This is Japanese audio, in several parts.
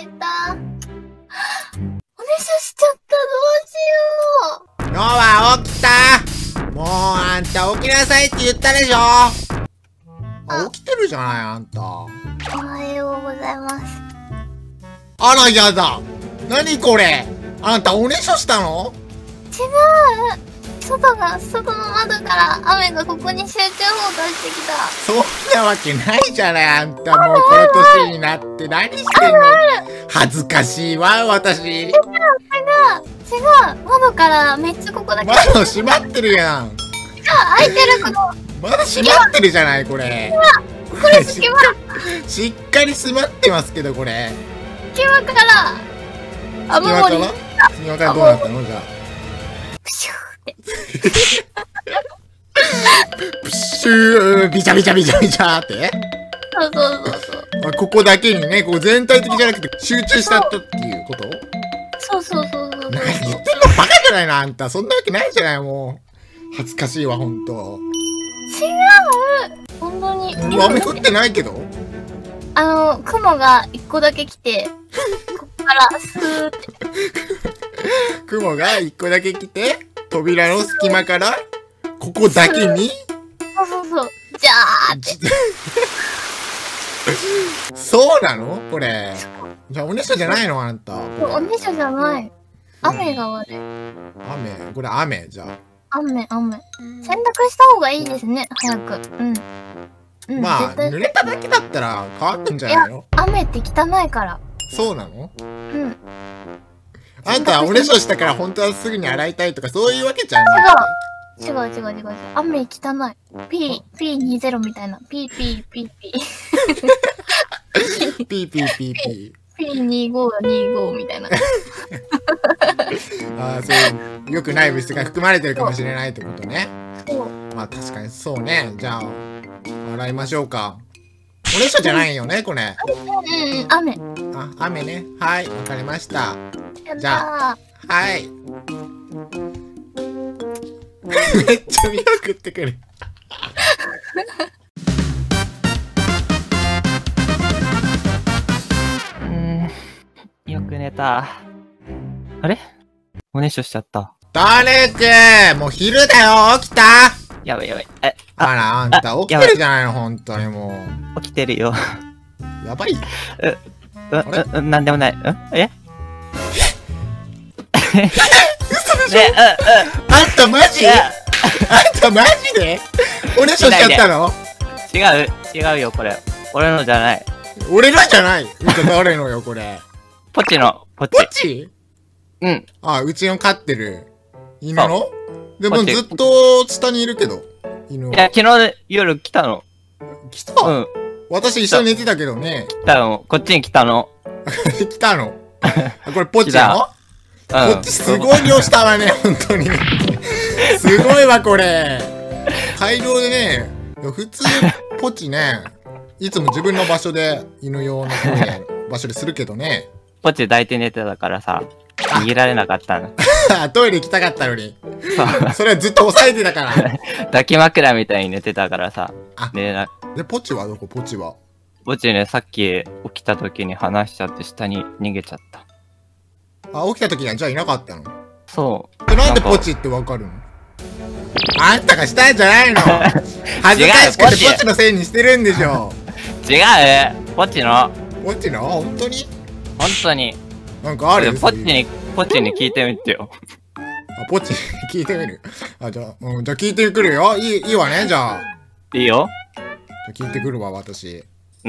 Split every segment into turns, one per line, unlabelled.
た。おねしょしちゃった。どうしよう。
ノア起きた。もうあんた起きなさいって言ったでしょ。起きてるじゃないあんた。
おはようございます。
あらやだ。何これ。あんたおねしょしたの？
違う。外の窓から雨がここに集中砲出してきた。
そんなわけないじゃないあんた。もうこの年になって何してんの？恥ずかしいわ私。
違う。窓からめっちゃここだけ。
窓閉まってるやん。
開いてるこの。
窓閉まってるじゃないこれ。
これ隙間。
しっかり閉まってますけどこれ。
隙間から。雨漏り。
隙間からどうなったのじゃあ。
プシューって。
プシュー、ビチャビチャビチャビチャーって。
そう。
ここだけにね、こう全体的じゃなくて集中したっていうこと？
そう。
何言ってんのバカじゃないのあんた。そんなわけないじゃないもう。恥ずかしいわほんと。
違う。本当に。
雨降ってないけど。
雲が一個だけ来て、ここからスーって。
雲が一個だけ来て、扉の隙間から、ここだけに。
そう。じゃーって。
そうなのこれ。じゃあおねしょじゃないのあんた。
おねしょじゃない。雨が悪い。
これ雨じゃあ。
雨。洗濯した方がいいですね、早く。
まあ、濡れただけだったら乾くんじゃないの？
いや、雨って汚いから。
そうなの？
あ
んたおねしょしたから本当はすぐに洗いたいとかそういうわけじゃん。
違う。雨汚い。P20 みたいな。P。P2525 みたいな。
ああ、そういう良くない物質が含まれてるかもしれないってことね。
そう。
まあ確かにそうね。じゃあ、洗いましょうか。おねしょじゃないよね、これ。
雨。
あ、雨ね。はい、わかりました。じゃあ、はい。めっちゃ見送ってくる。
よく寝た。あれ？おねしょしちゃった。
ダネくん、もう昼だよ、起きた？
やばい。
あら、あんた起きてるじゃないの、本当にも
う。起きてるよ。
やばい？
なんでもない。え？
嘘でしょ？あんたマジ？あんたマジで？おねしょしちゃったの？
違うよ、これ。俺のじゃない。
俺のじゃない？誰のよ、これ。
ポチの。
ポチ？
うん。
あ、うちの飼ってる犬の？でもずっと下にいるけど、犬は。
いや、昨日夜来たの。
来た？私一緒に寝てたけどね。
来たの。こっちに来たの。
来たの。これポチなの？こっちすごい量したわね、本当に。すごいわ、これ。大量でね、普通、ポチね、いつも自分の場所で、犬用の場所でするけどね。
ポチ抱いて寝てたからさ、逃げられなかったの。
トイレ行きたかったのに。
そう。
それはずっと押さえてたから。
抱き枕みたいに寝てたからさ、寝れな。
で、ポチはどこ？ポチは。
ポチね、さっき起きた時に話しちゃって下に逃げちゃった。
あ、起きた時にはじゃあいなかったの？
そう。
で、なんでポチってわかるの？あんたがしたんじゃないの？恥ずかしくてポチのせいにしてるんでしょ。
違うポチの。
ポチの？本当に？
本当に。
なんかある？
ポチに聞いてみてよ。
あ、ポチ聞いてみる。あ、じゃあ、じゃあ聞いてくるよ。いいわね、じゃあ。
いいよ。
じゃあ聞いてくるわ、私。
うん。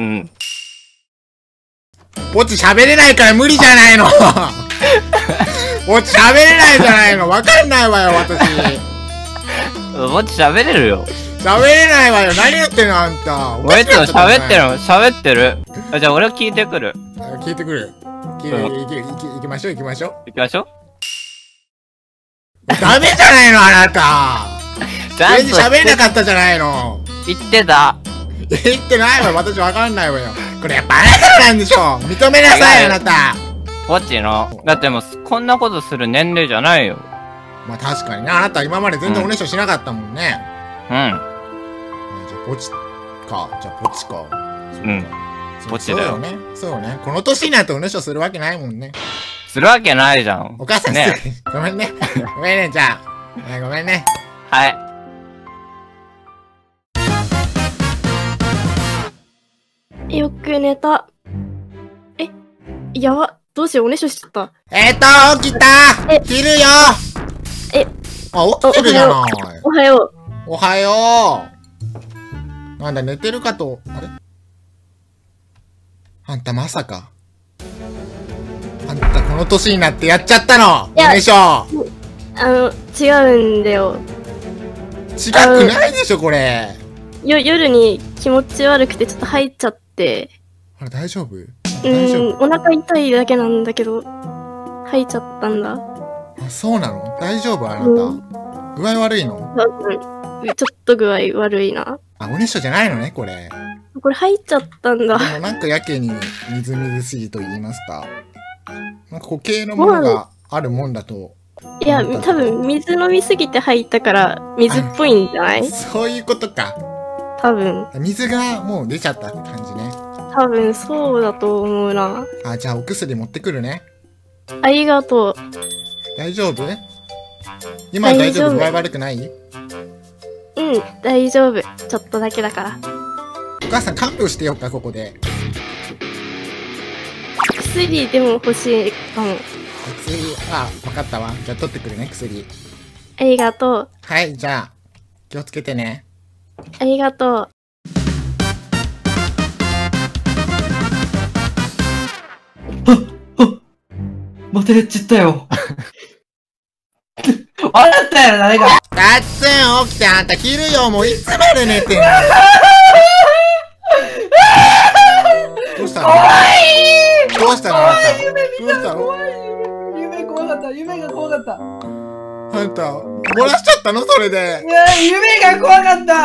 ポチ喋れないから無理じゃないの。ポチ喋れないじゃないの。わかんないわよ、私。
ポチ喋れるよ。
喋れないわよ。何言ってんの、あんた。
俺と喋ってる。じゃあ俺聞いてくる。
聞いてくる。行きましょう。
行きましょう。
ダメじゃないの、あなた。全然喋れなかったじゃないの。
言ってた。
言ってないわ。私わかんないわよ。これやっぱあなたなんでしょ。認めなさい、あなた。
ポチの。だってもうこんなことする年齢じゃないよ。
まあ確かにな。あなた今まで全然おねしょしなかったもんね。
じゃ
あポチか。じゃあポチか。
うん。 ぼっちだよ。
そうよね。そうよね。この年になっておねしょするわけないもんね。
するわけないじゃん。
お母さん
ね。
ごめんね。ごめんね、じゃあ。ごめんね。
はい。
よく寝た。やば。どうしよう、おねしょしちゃった。
起きた切るよ起きてるじゃない。
おはよう。
おはよう。なんだ、寝てるかと、あれあんたまさか。あんたこの年になってやっちゃったのでしょ。
違うんだよ。
違くないでしょ、これ。
夜に気持ち悪くてちょっと入っちゃって。
あれ、大丈夫？大丈夫？
お腹痛いだけなんだけど、入っちゃったんだ。
あ、そうなの？大丈夫あなた。具合悪いの？
ちょっと具合悪いな。
あ、おねしょじゃないのね、これ。
これ入っちゃったんだ。
でもなんかやけにみずみずしいと言いますか。なんか固形のものがあるもんだと。
いや、多分水飲みすぎて入ったから水っぽいんじゃない？
そういうことか。
多分。
水がもう出ちゃったって感じね。
多分そうだと思うな。
あ、じゃあお薬持ってくるね。
ありがとう。
大丈夫？今は大丈夫？具合悪くない？
大丈夫。ちょっとだけだから。
お母さん看病してよっか、ここで。
薬でも欲しいかも。
薬、わかったわ。じゃあ取ってくるね、薬。
ありがとう。
はい、じゃあ、気をつけてね。
ありがとう。
またやっちゃったよ。笑ったやろ、誰か。
たっつん、起きて、あんた切るよ、もういつまで寝てんの。どうしたの？どうしたのあんた。どうしたの？
夢怖かった、夢が怖かった。
あんた、漏らしちゃったのそれで。
いや、夢が怖かった。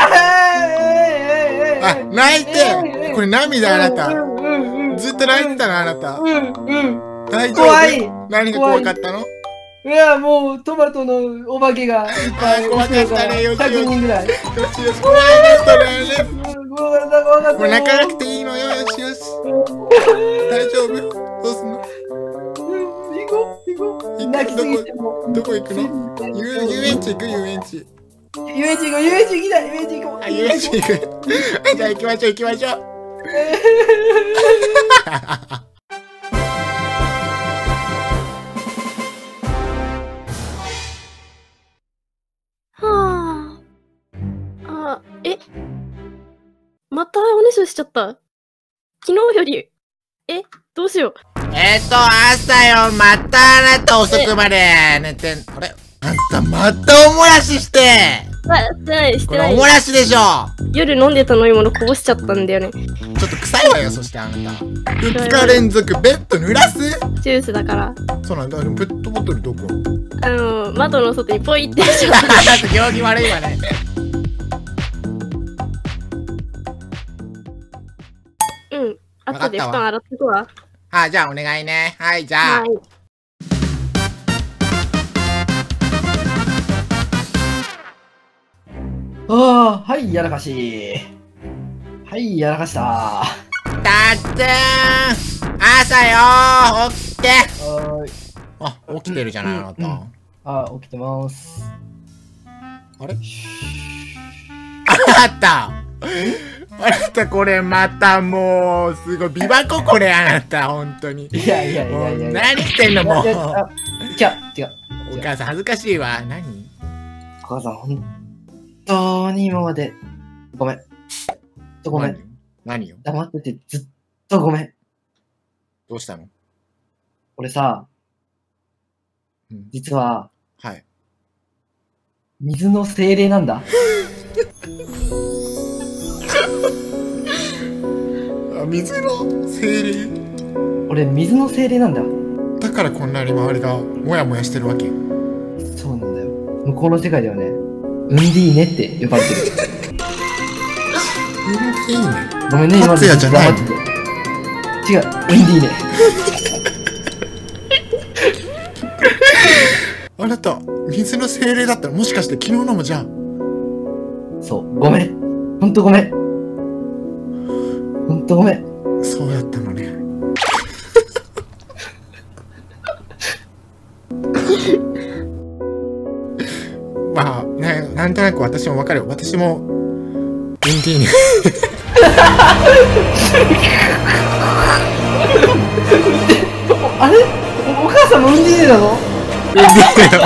あ、泣いて。これ涙あなた。ずっと泣いてたのあなた。大丈夫？
怖い。
何が怖かったの？
いや、もうトマトのお化けがいっぱい。
怖かったね、よしよし。
100人ぐらい。
よしよし、怖いね、それね。
怖かった、怖かった。
これ泣かなくていいのよ、よしよし。大丈夫？どうすんの？
行こう。泣きすぎても。
どこ行くの？遊園地行く？遊園地。
遊園地行こう、遊園地行きたい、遊園地行こう。
あ、遊園地行く。じゃあ行きましょう、行きましょう。
またおねしょしちゃった。昨日より、どうしよう。
朝よ、またあなた遅くまで寝てん。あれ？あんたまたおもらしして。
してない。
おもらしでしょ。
夜飲んでた飲み物こぼしちゃったんだよね。
ちょっと臭いわよ、そしてあなた。2日連続ベッド濡らす？
ジュースだから。
そうなんだ。でもペットボトルどこ？
窓の外にポイってしまった。
だって行儀悪いわね。
後で布団洗ってくわ。
じゃあお願いね。はい、じゃあ。はい。
はい、やらかし。はい、やらかした。
たっつーん、朝よー、起きて。起きてるじゃない、あな
た。起きてます。
あれ？あったあなたこれまたもうすごいビバコこれあなた本当に。
いや
何してんのもう。
違う。
お母さん恥ずかしいわ。何？
お母さん本当に今までごめん。ごめん。
何よ？
黙っててずっとごめん。
どうしたの？
俺さ、実は水の精霊なんだ。
水の精霊？
俺水の精霊なんだ。
だからこんなに周りがモヤモヤしてるわけ。
そうなんだよ。向こうの世界ではね、ウンディーネって呼ばれてる。
ウンディーネ？
ごめんね、今
達也じゃない。
違う、ウンディーネ。
あなた、水の精霊だったらもしかして昨日のもじゃん。
そう、ごめん。ほんとごめん。ほんんとごめん。
そうやったのね。まあ、なんとなく私もわかる。私も、ウンディーヌ。
あれお母さんもウンディーヌなの？
ウンディーヌだわ。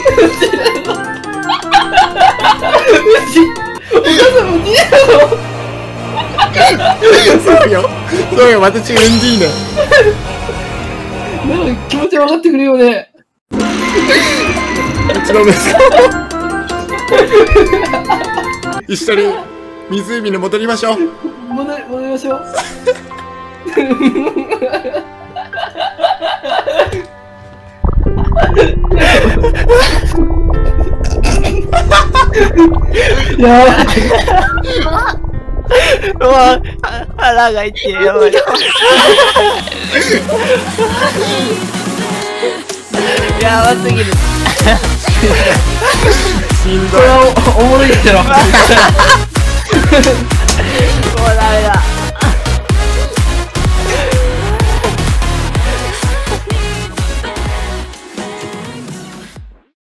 そうよ。そうよ、私ウンディーヌ。
なんか気持ち分かってくれよね。
うちの息子。一緒に湖に戻りましょう。
戻りましょう。やばい。
うわ、腹が痛い、やばい。やばすぎる。
しんどい。
これはおもろいけど。